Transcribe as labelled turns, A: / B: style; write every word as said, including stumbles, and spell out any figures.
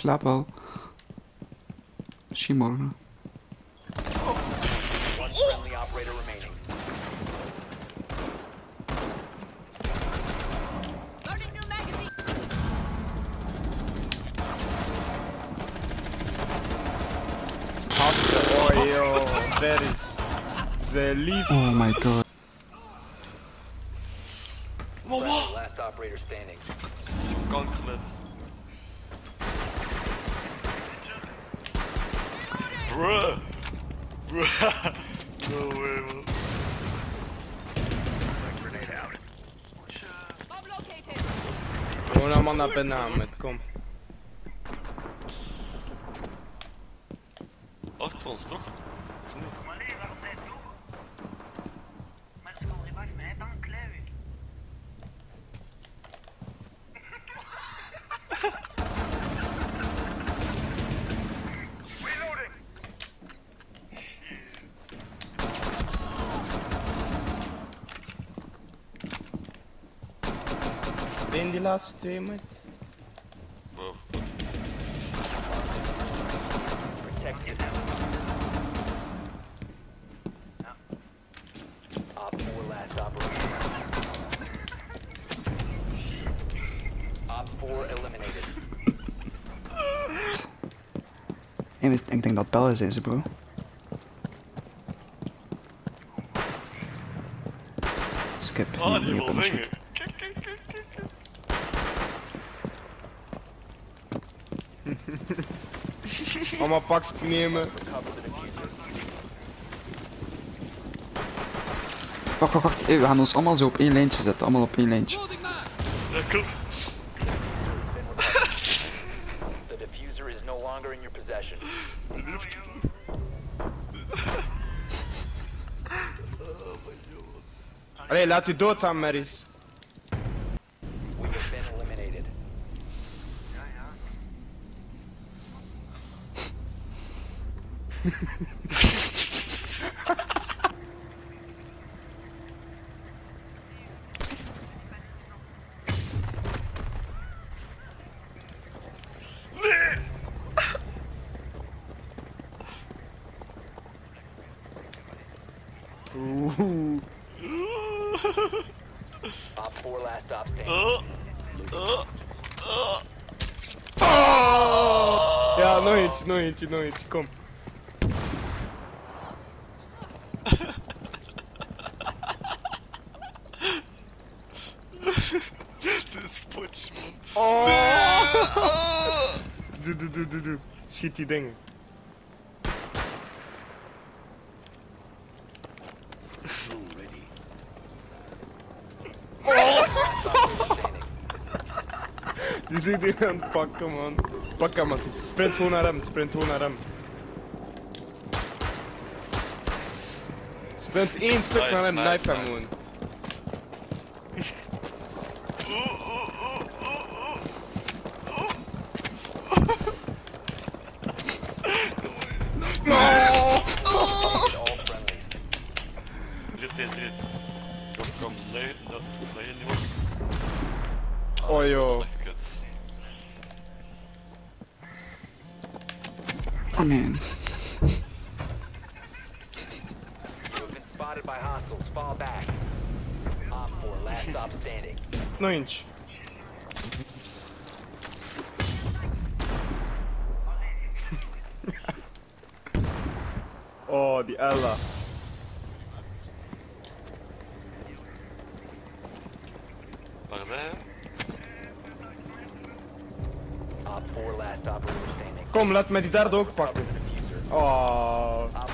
A: slaap wel. Misschien morgen.
B: One friendly operator remaining.
C: Loading new magazine.
D: Oh yo, that is the leaf.
A: Oh my god.
B: Friendly, last operator standing.
E: Kanker gelet. Bruh. Bruh. No way, man.
C: Bomb located.
D: Gewoon allemaal naar binnen met, kom.
E: Achter ons toch?
F: Maar nee, waarom zijn het toch? Maar ze komen revive mij, dan klein weer. Reloading!
D: Ben die laatste twee met.
E: Bro.
B: Protect it. Op four last operator. Op four eliminated.
A: En ik ik denk dat Bel is deze, bro. Skip.
E: Oh,
A: niet-
E: die
A: niet
E: wil
A: op een
E: zingen.
A: shoot.
E: Kijk, kijk, kijk, kijk, kijk.
D: Allemaal paks nemen.
B: Recover the diffuser.
A: Wacht, wacht, wacht. Hey, we gaan ons allemaal zo op één lijntje zetten. Allemaal op één lijntje.
E: Ja, kom.
B: The diffuser is no longer in your possession.
E: Die lift.
D: Allee, laat u dood aan, Maris.
B: We have been eliminated.
F: Ja, ja.
D: Oeh.
B: Op four last stop standing.
E: Oh. Oh. Oh.
D: Ja, nog eentje, nog eentje, nog eentje, kom.
E: Dit is potje, man.
D: Oh. Doe, doe, doe, doe, doe. Schiet die dingen.
B: Standing.
D: Die zit hier aan het pakken, man. Pak hem, man. Sprint gewoon naar hem, sprint gewoon naar hem. Sprint één stuk
E: Nice,
D: naar hem,
E: nice,
D: knife hem
E: nice.
D: gewoon.
B: All friendly.
E: Drift in, drift. Dat kan leeg, dat leeg niet worden.
D: Oh joh.
E: Echt kut.
A: Oh man.
B: You have been spotted by hostiles. Fall back. Op four last stop standing.
D: Nog eentje. Oh, die Ella.
E: Waar is hij?
B: Op four last operator standing.
D: Kom, laat mij die derde ook pakken.
B: Diffuser.
D: Oh.
B: Op